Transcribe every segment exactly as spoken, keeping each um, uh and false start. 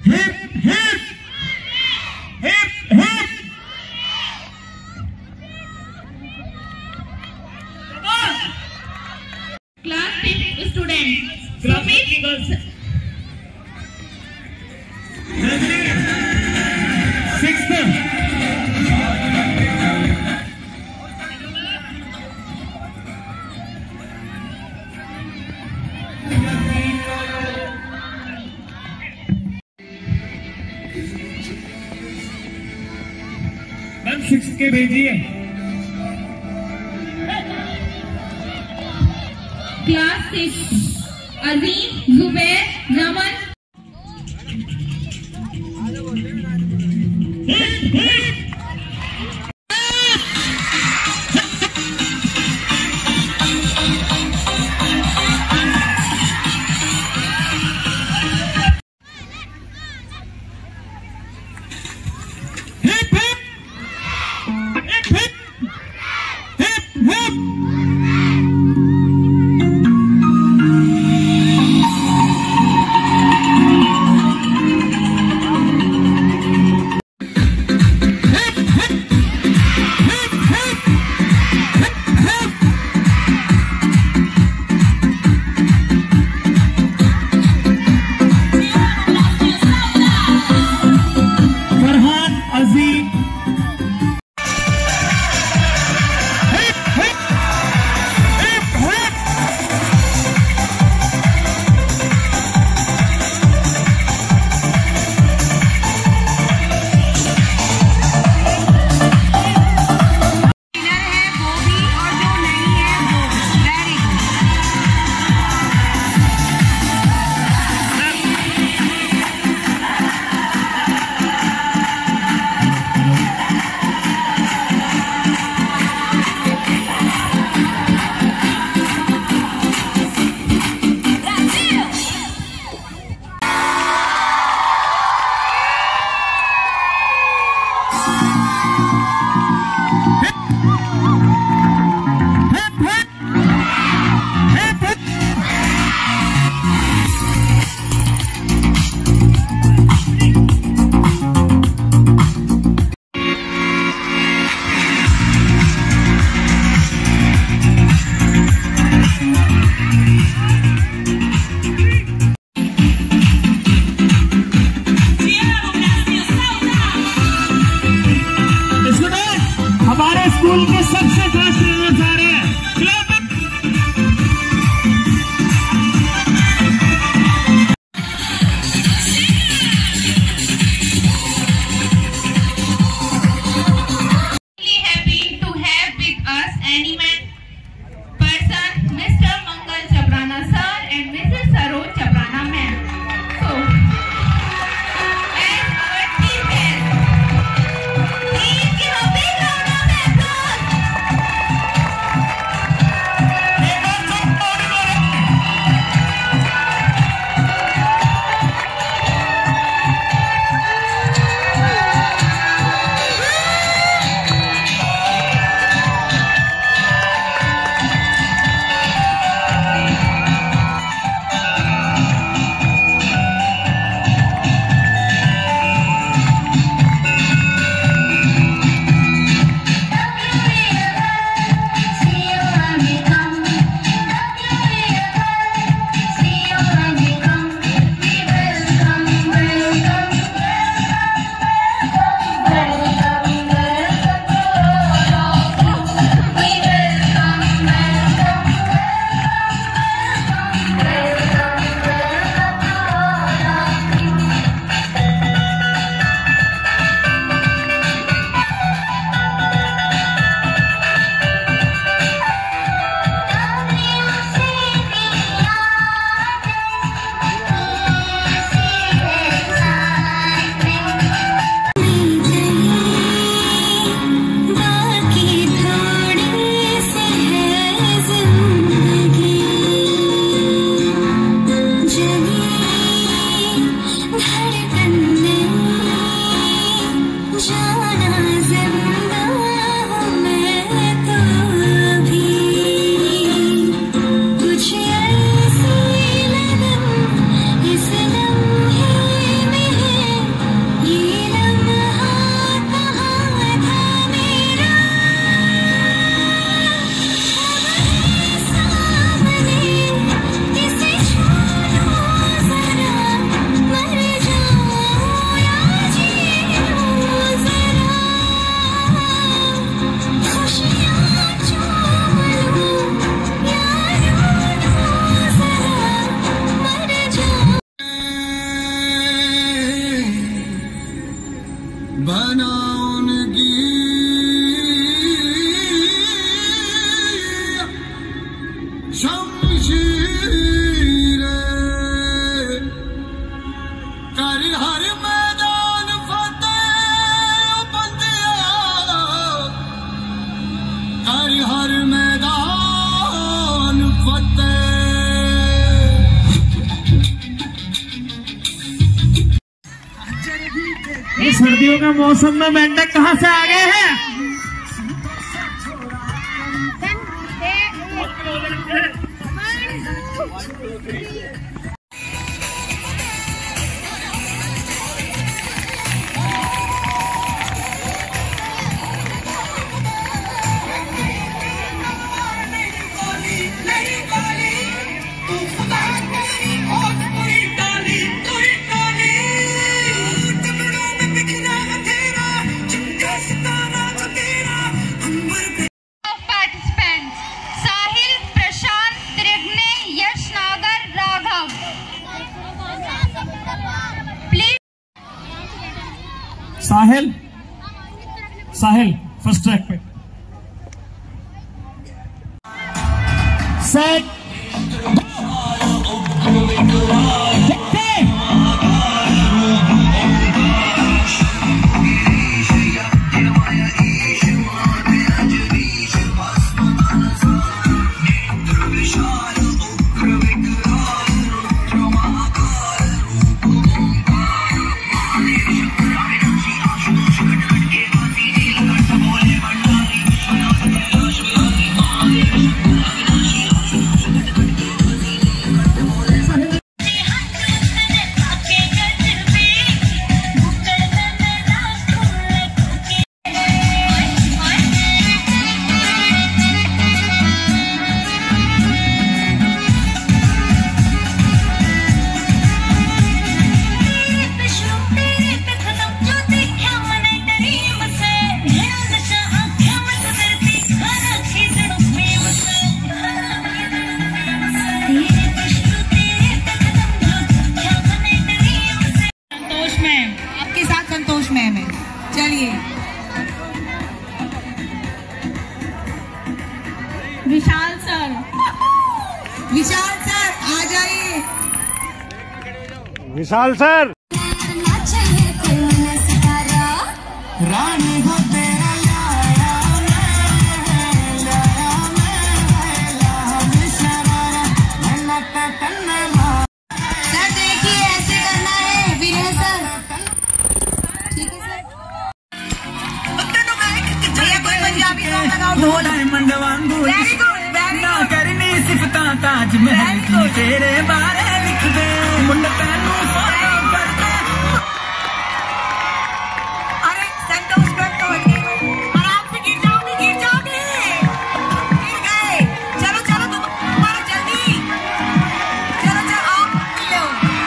Hip, hip. Hip, hip. Class fifth student. Sumit. Sixth. Ma'am six के भेजिए। Class six Azeem, Zubair, Naman. हमारे school के सबसे खास ट्रेनर्स आ रहे हैं। Happy to have with us animate person Mister Mangal Chaprana sir and Missus Saroj Chaprana ma'am. So, as our team has, please give a big round of applause. हर मैदान फतेह। ये सर्दियों का मौसम में मेंढक कहाँ से आ गए हैं? साहिल साहिल फर्स्ट ट्रैक पे set Vishal sir Vishal sir आ जाइए। विशाल सर रानी हो तेरा लाया सर देखिए ऐसे करना है विनय सर। ठीक है सर। भैया कोई पंजाबी सॉन्ग लगाओ। दो डायमंड वांगू वेरी गुड वेरी ना गुड। करनी सिफता ताज महल की तेरे बारे लिख दे मुंड तैनू फॉलो कर दे। अरे संतोष कर तो आराम से गिर जाओगे गिर जाओगे गिर गए। चलो चलो तुम मारो जल्दी चलो चलो आओ लो।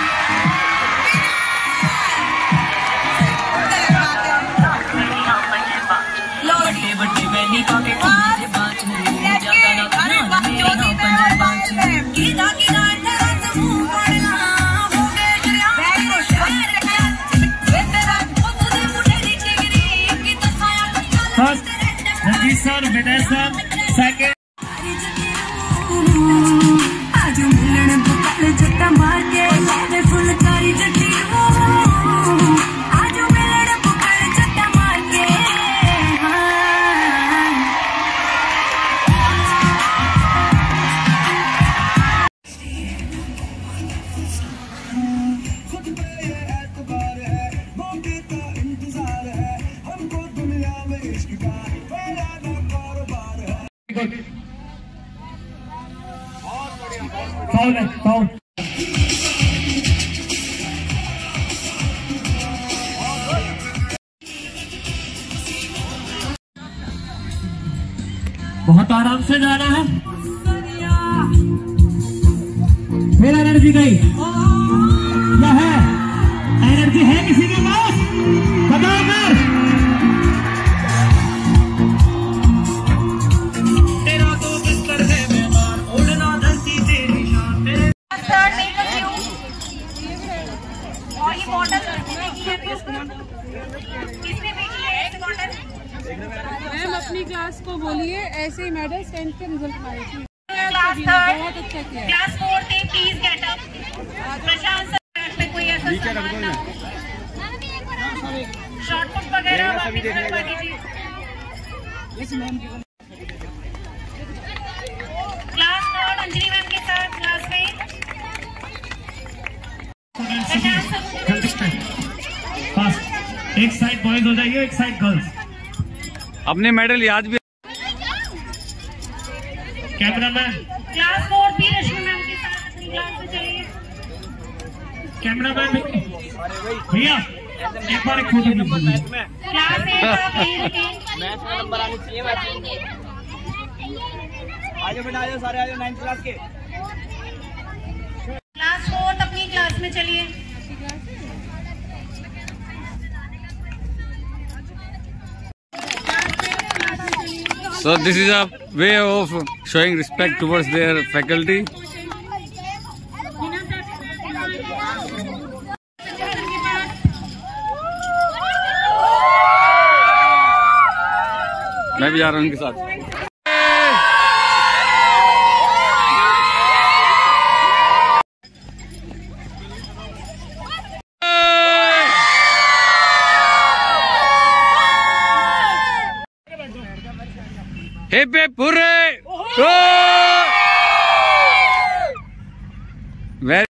बड़े बड़े वैली का के तुझे बाँच नहीं जाता ना अरे बात जो दी मैं बात में गीता की गान तेरा तो मुंह पड़ना हो गए जरिया। वेरी गुड वे तेरा खुद दे मुझे नीचे गिरी की तो साया first Ranjit sir Vinay sir second आज मिलन बुकल जट्टा मार के लादे फुलकारी जट्टी आज मिलन बुकल जट्टा मार के। फाउल है फाउल। बहुत आराम से जाना है। मेरा एनर्जी गई क्या है? एनर्जी है किसी के पास? बताओ कर। तेरा तो बिस्तर है मेहमान उड़ना धरती तेरी शान तेरे सर मेक अ व्यू और ये बॉटल किसने की है? किसने फेंकी है इस बॉटल? मैम अपनी क्लास को बोलिए ऐसे ही मेडल टेंथ के रिजल्ट पाए थे। क्लास थर्ड बहुत अच्छा किया। क्लास फोर थे please get up. Prashant sir पे कोई ऐसा सामान ना हो शॉर्टपुट वगैरह वापस करवा दीजिए। एक साइड बॉयज हो जाइए, एक साइड गर्ल्स। अपने मेडल याद भी। कैमरामैन क्लास फोर भी रश्मि मैम के साथ अपनी क्लास में चलिए। कैमरामैन भैया एक बार एक फोटो लीजिए। क्लास एट आप यहीं रुकें। नंबर आने चाहिए। आगे बेटा आइए, सारे आइए नाइन्थ क्लास के। क्लास फोर्थ अपनी क्लास में चलिए। So this is a way of showing respect towards their faculty. मैं भी जा रहा हूँ उनके साथ। Hip hip hooray! Very